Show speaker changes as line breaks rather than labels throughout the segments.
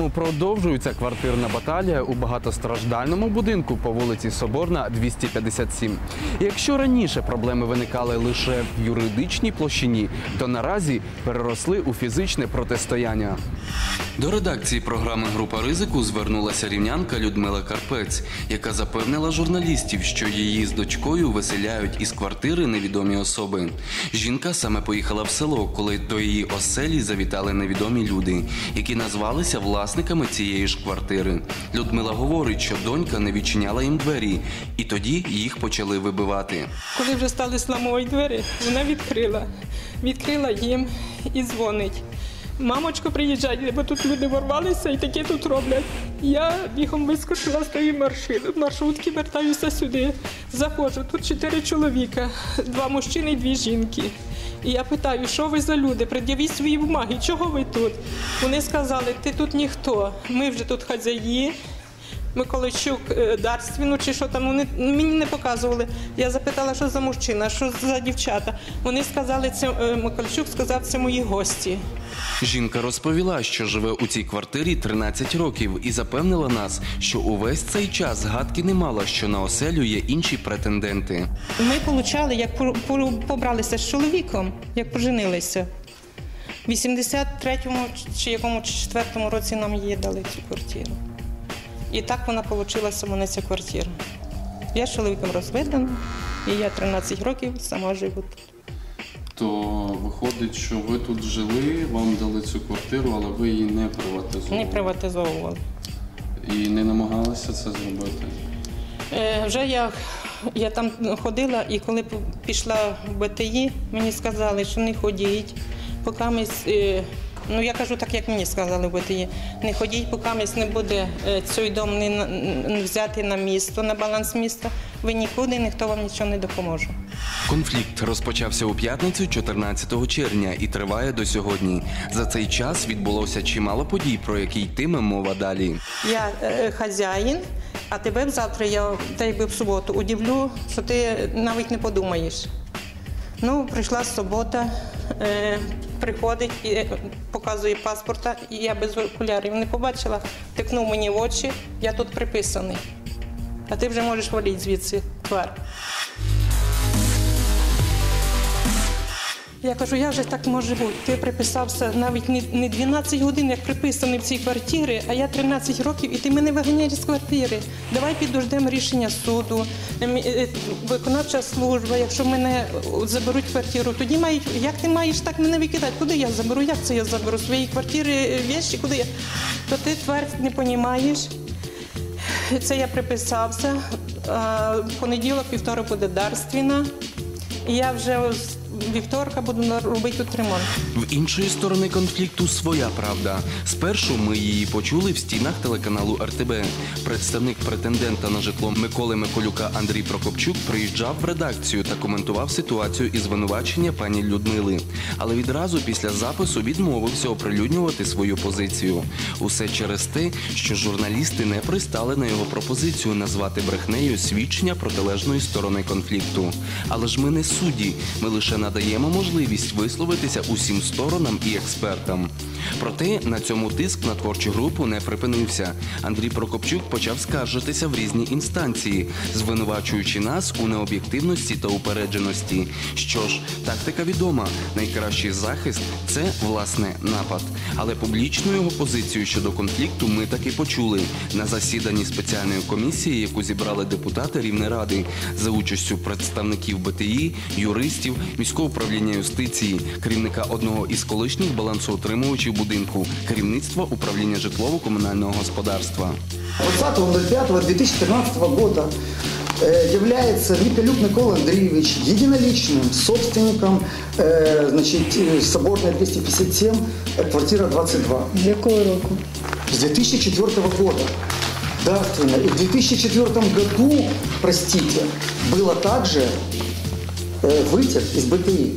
Тому продовжується квартирна баталія у багатостраждальному будинку по вулиці Соборна, 257. І якщо раніше проблеми виникали лише в юридичній площині, то наразі переросли у фізичне протистояння. До редакції програми «Група ризику» звернулася рівнянка Людмила Карпець, яка запевнила журналістів, що її з дочкою виселяють із квартири невідомі особи. Жінка саме поїхала в село, коли до її оселі завітали невідомі люди, які назвалися власниками цієї ж квартири. Людмила говорить, що донька не відчиняла їм двері, і тоді їх почали вибивати.
Коли вже стали зламувати двері, вона відкрила їм і дзвонить. Мамочко, приїжджай, бо тут люди ворвалися і таке тут роблять. Я бігом вискочила з тої маршрутки, вертаюся сюди, заходжу, тут 4 чоловіка, 2 мужчини і 2 жінки. І я питаю, що ви за люди, пред'явіть свої бумаги, чого ви тут? Вони сказали, ти тут ніхто, ми вже тут хазяї. Миколайчук дарственну чи що там, вони мені не показували. Я запитала, що за мужчина, що за дівчата. Вони сказали, Миколайчук сказав, це мої гості.
Жінка розповіла, що живе у цій квартирі 13 років і запевнила нас, що увесь цей час згадки не мала, що на оселю є інші претенденти.
Ми получали, як побралися з чоловіком, як поженилися. В 83-му чи якому 4-му році нам її дали цю квартиру. І так вона вийшла у мене ця квартира. Я з чоловіком розведена, і я 13 років сама живу тут.
То виходить, що ви тут жили, вам дали цю квартиру, але ви її не приватизовували?
Не приватизовували.
І не намагалися це зробити?
Вже я там ходила, і коли пішла в БТІ, мені сказали, що не ходіть, поки ми... Ну, я кажу так, як мені сказали в БТІ. Не ходіть, поки не буде цей дом не взяти на місто, на баланс міста, ви нікуди, ніхто вам нічого не допоможе.
Конфлікт розпочався у п'ятницю 14 червня і триває до сьогодні. За цей час відбулося чимало подій, про які йтиме мова далі.
Я хазяїн, а тебе завтра, я в суботу, удивлю, що ти навіть не подумаєш. Ну, прийшла субота, приходить і показує паспорта, і я без окулярів не побачила, тикнув мені в очі, я тут приписаний. А ти вже можеш валити звідси, твар. Я кажу, як же так може бути? Ти приписався навіть не 12 годин, як приписаний в цій квартирі, а я 13 років, і ти мене виганяєш з квартири. Давай підождемо рішення суду, виконавча служба, якщо мене заберуть квартиру, тоді як ти маєш так мене викидати? Куди я заберу? Як це я заберу? Свої квартири, речі, куди я? То ти, тварь, не розумієш. Це я приписався. В понеділок, вівторок буде дарственна. І я вже вівторка буду робити тут ремонт.
В іншої сторони конфлікту своя правда. Спершу ми її почули в стінах телеканалу РТБ. Представник претендента на житло Миколи Миколюка Андрій Прокопчук приїжджав в редакцію та коментував ситуацію і звинувачення пані Людмили. Але відразу після запису відмовився оприлюднювати свою позицію. Усе через те, що журналісти не пристали на його пропозицію назвати брехнею свідчення протилежної сторони конфлікту. Але ж ми не судді, ми лише надаємо можливість висловитися усім сторонам і експертам. Проте на цьому тиск на творчу групу не припинився. Андрій Прокопчук почав скаржитися в різні інстанції, звинувачуючи нас у необ'єктивності та упередженості. Що ж, тактика відома. Найкращий захист – це, власне, напад. Але публічну його позицію щодо конфлікту ми таки почули на засіданні спеціальної комісії, яку зібрали депутати Рівнеради за участю представників БТІ, юристів, міського управління юстиції, керівника одного із колишніх балансоутримувачів будинку, керівництва управління житлово-комунального господарства.
20.05.2013 года является Миколюк Микола Андреевич единоличным собственником Соборная 257, квартира 22.
З якого року?
С 2004 года. Дарственно. И в 2004 году, простите, было также вытек из БТИ.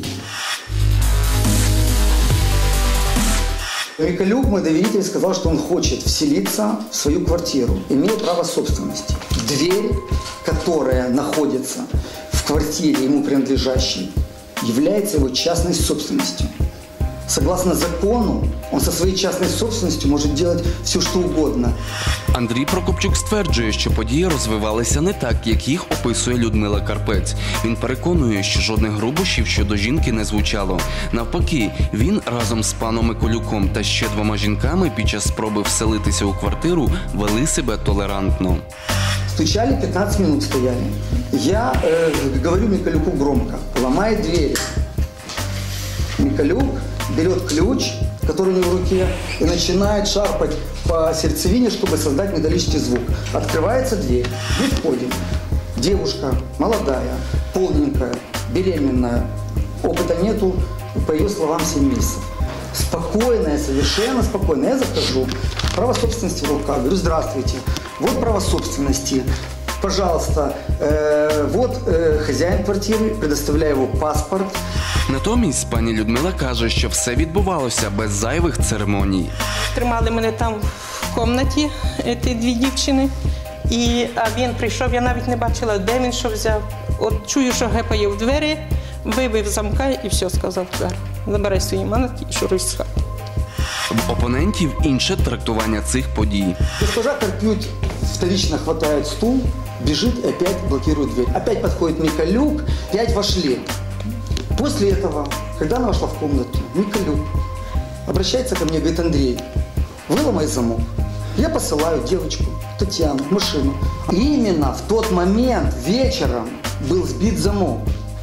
Миколюк, мой доверитель, сказал, что он хочет вселиться в свою квартиру, имея право собственности. Дверь, которая находится в квартире ему принадлежащей, является его частной собственностью. Согласно закону, он со своей частной собственностью может делать все, что угодно.
Андрій Прокопчук стверджує, що події розвивалися не так, як їх описує Людмила Карпець. Він переконує, що жодних грубощів щодо жінки не звучало. Навпаки, він разом з паном Миколюком та ще 2 жінками під час спроби вселитися у квартиру вели себе толерантно.
Стучали, 15 минут стояли. Я говорю Миколюку громко, ломает двери. Миколюк берет ключ, который у него в руке, и начинает шарпать по сердцевине, чтобы создать металлический звук. Открывается дверь, мы входим. Девушка молодая, полненькая, беременная, опыта нету, по ее словам, 7 месяцев. Спокойная, совершенно спокойная. Я захожу, право собственности в руках, говорю, здравствуйте, вот право собственности. Пожалуйста, вот хозяин квартиры, предоставляю его паспорт.
Натомість пані Людмила каже, що все відбувалося без зайвих церемоній.
Тримали мене там в кімнаті, ті 2 дівчини. А він прийшов, я навіть не бачила, де він що взяв. От чую, що гепає в двері, вибив замка і все, сказав, забирай свої манатки і шуруй з хати.
В опонентів інше трактування цих подій.
Госпожа Карпють вторично хватает стул, бежит и опять блокирует дверь. Опять подходит Миколюк, опять вошли. После этого, когда она вошла в комнату, Миколюк обращается ко мне, говорит, Андрей, выломай замок. Я посылаю девочку, Татьяну, в машину. И именно в тот момент вечером был сбит замок.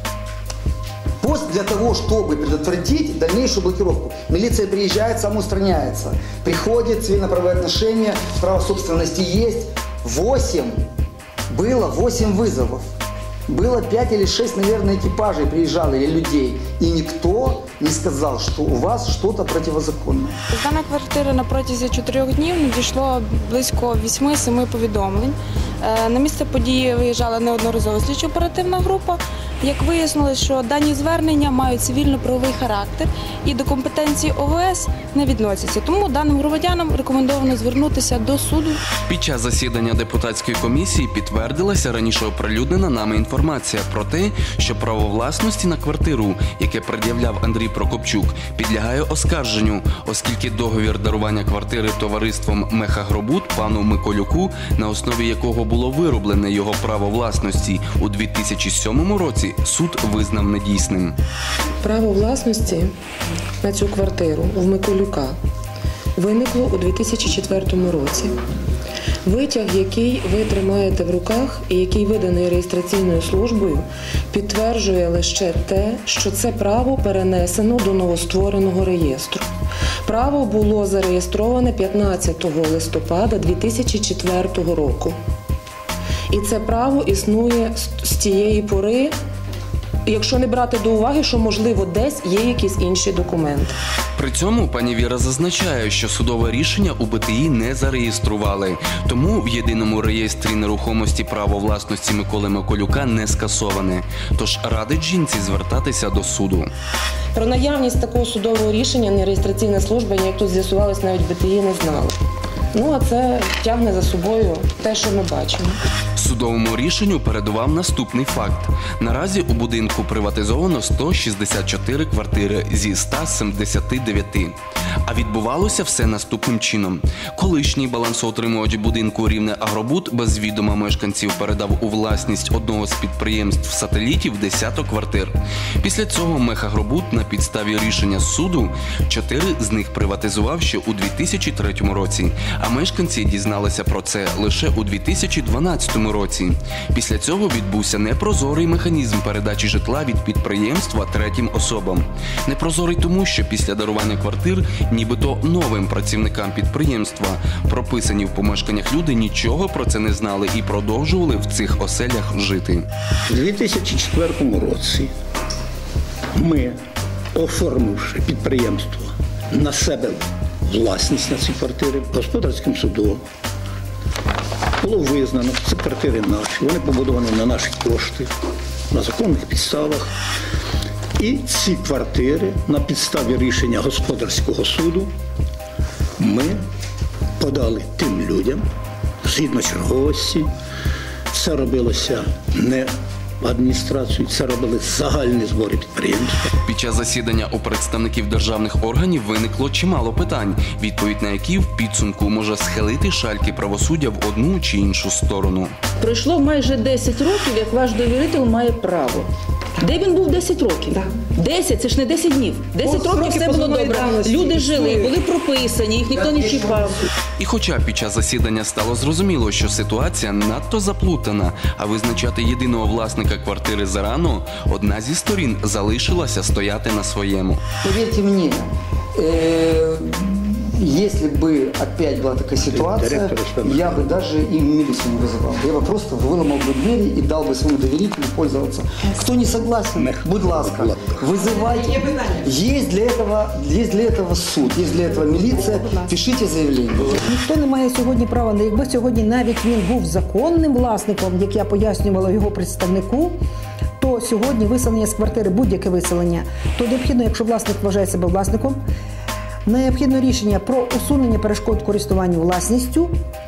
Для того, чтобы предотвратить дальнейшую блокировку. Милиция приезжает, самоустраняется. Приходит, цивильно-правовые отношения, право собственности есть. 8 вызовов. Было 5 или 6, наверное, экипажей приезжало, или людей. И никто не сказал, что у вас что-то противозаконное.
З дана квартири на протязі 4 днів надійшло близько 8-7 повідомлень. На місце події виїжджала неодноразово слідчо-оперативна група. Як вияснилось, що дані звернення мають цивільно-правовий характер і до компетенції ОВС не відносяться. Тому даним громадянам рекомендовано звернутися до суду.
Під час засідання депутатської комісії підтвердилася раніше оприлюднена нами інформація про те, що право власності на квартиру, яке пред'являв Андрій Прокопчук, підлягає оскарженню, оскільки договір дарування квартири товариством «Мехагробуд» пану Миколюку, на основі якого було вироблене його право власності у 2007 році, суд визнав недійсним.
Право власності на цю квартиру у Миколюка виникло у 2004 році. Витяг, який ви тримаєте в руках і який виданий реєстраційною службою, підтверджує лише те, що це право перенесено до новоствореного реєстру. Право було зареєстроване 15 листопада 2004 року. І це право існує з тієї пори, якщо не брати до уваги, що, можливо, десь є якісь інші документи.
При цьому пані Віра зазначає, що судове рішення у БТІ не зареєстрували. Тому в єдиному реєстрі нерухомості право власності Миколи Миколюка не скасоване. Тож радить жінці звертатися до суду.
Про наявність такого судового рішення нереєстраційна служба, як тут з'ясувалось, навіть БТІ не знала. Ну, а це тягне за собою те, що ми бачимо.
Судовому рішенню передував наступний факт. Наразі у будинку приватизовано 164 квартири зі 179. А відбувалося все наступним чином. Колишній балансоутримувач будинку «Рівне Агробуд» без відома мешканців передав у власність одного з підприємств-сателітів десяток квартир. Після цього «Мехагробуд» на підставі рішення суду 4 з них приватизував ще у 2003 році, а мешканці дізналися про це лише у 2012 році. Після цього відбувся непрозорий механізм передачі житла від підприємства третім особам. Непрозорий тому, що після дарування квартир нібито новим працівникам підприємства прописані в помешканнях люди нічого про це не знали і продовжували в цих оселях жити.
У 2004 році ми, оформивши підприємство на себе власність на ці квартири, господарським судом було визнано, що ці квартири наші, вони побудовані на наші кошти, на законних підставах. І ці квартири на підставі рішення господарського суду ми подали тим людям, згідно черговості. Це робилося не в адміністрацію. Це робили загальні збори підприємства.
Під час засідання у представників державних органів виникло чимало питань, відповідь на які в підсумку може схилити шальки правосуддя в одну чи іншу сторону.
Пройшло майже 10 років, як ваш довіритель має право. Де він був 10 років? 10, це ж не 10 днів. 10 років все було добре. Люди жили, були прописані, їх ніхто не чіпав.
І хоча під час засідання стало зрозуміло, що ситуація надто заплутана, а визначати єдиного власника квартири зарано, одна зі сторін залишилася стояти на своєму.
Поверьте мне, если бы опять была такая ситуация, я бы даже и милицию не вызывал. Я бы просто выломал бы двери и дал бы своему доверителю пользоваться. Кто не согласен, будь ласка, вызывайте. Есть для этого суд, есть для этого милиция. Пишите заявление.
Ніхто не має сьогодні права, якби сьогодні навіть він був законним власником, як я пояснювала його представнику, то сьогодні виселення з квартири, будь-яке виселення, то необхідно, якщо власник вважає себе власником, необхідно рішення про усунення перешкод користуванню власністю,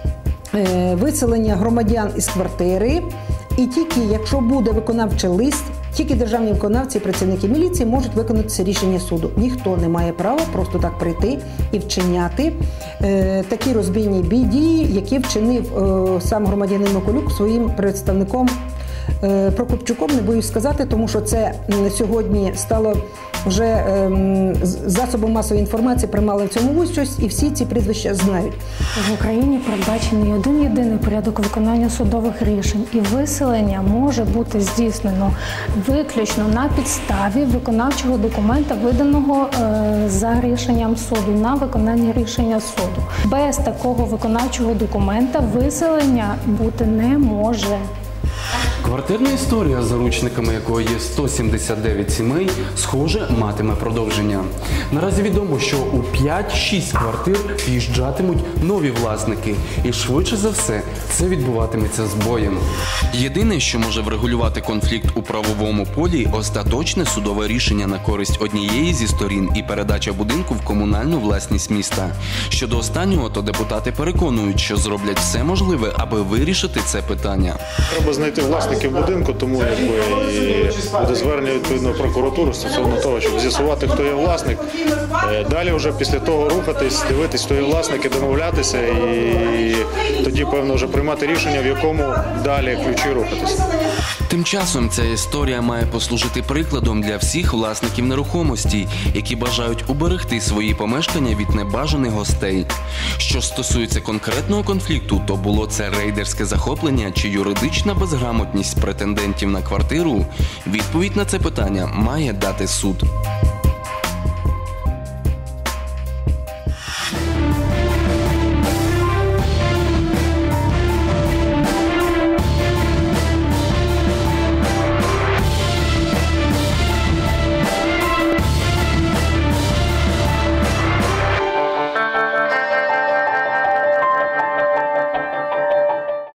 виселення громадян із квартири, і тільки, якщо буде виконавчий лист, тільки державні виконавці і працівники міліції можуть виконати це рішення суду. Ніхто не має права просто так прийти і вчиняти такі розбійні дії, які вчинив сам громадянин Миколюк своїм представником Прокопчуком, не боюсь сказати, тому що це сьогодні стало вже засобом масової інформації, приймали в цьому участь, і всі ці прізвища знають.
В Україні передбачений один-єдиний порядок виконання судових рішень, і виселення може бути здійснено виключно на підставі виконавчого документа, виданого за рішенням суду, на виконання рішення суду. Без такого виконавчого документа виселення бути не може.
Квартирна історія, заручниками якої є 179 сімей, схоже, матиме продовження. Наразі відомо, що у 5-6 квартир в'їжджатимуть нові власники. І швидше за все, це відбуватиметься з боєм. Єдине, що може врегулювати конфлікт у правовому полі – остаточне судове рішення на користь однієї зі сторін і передача будинку в комунальну власність міста. Щодо останнього, то депутати переконують, що зроблять все можливе, аби вирішити це питання.
Треба знайти власників будинку, тому і буде звернення відповідно в прокуратуру стосовно того, щоб з'ясувати, хто є власник. Далі вже після того рухатись, дивитись, хто є власник, і домовлятися, і тоді, певно, вже приймати рішення, в якому далі ключі рухатись.
Тим часом ця історія має послужити прикладом для всіх власників нерухомості, які бажають уберегти свої помешкання від небажаних гостей. Що стосується конкретного конфлікту, то було це рейдерське захоплення чи юридична безграмотність претендентів на квартиру, відповідь на це питання має дати суд.